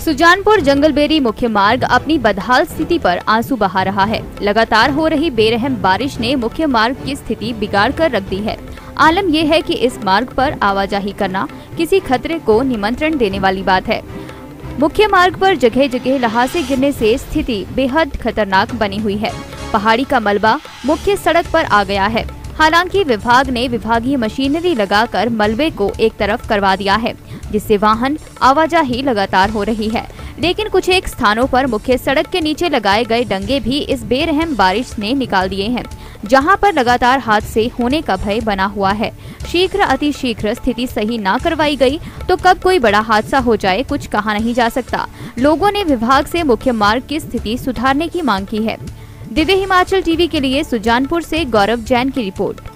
सुजानपुर जंगलबेरी मुख्य मार्ग अपनी बदहाल स्थिति पर आंसू बहा रहा है। लगातार हो रही बेरहम बारिश ने मुख्य मार्ग की स्थिति बिगाड़ कर रख दी है। आलम यह है कि इस मार्ग पर आवाजाही करना किसी खतरे को निमंत्रण देने वाली बात है। मुख्य मार्ग पर जगह जगह ल्हासे गिरने से स्थिति बेहद खतरनाक बनी हुई है। पहाड़ी का मलबा मुख्य सड़क पर आ गया है। हालांकि विभाग ने विभागीय मशीनरी लगाकर मलबे को एक तरफ करवा दिया है, जिससे वाहन आवाजाही लगातार हो रही है। लेकिन कुछ एक स्थानों पर मुख्य सड़क के नीचे लगाए गए डंगे भी इस बेरहम बारिश ने निकाल दिए हैं, जहां पर लगातार हादसे होने का भय बना हुआ है। शीघ्र अतिशीघ्र स्थिति सही न करवाई गई तो कब कोई बड़ा हादसा हो जाए कुछ कहा नहीं जा सकता। लोगों ने विभाग से मुख्य मार्ग की स्थिति सुधारने की मांग की है। दिव्य हिमाचल टीवी के लिए सुजानपुर से गौरव जैन की रिपोर्ट।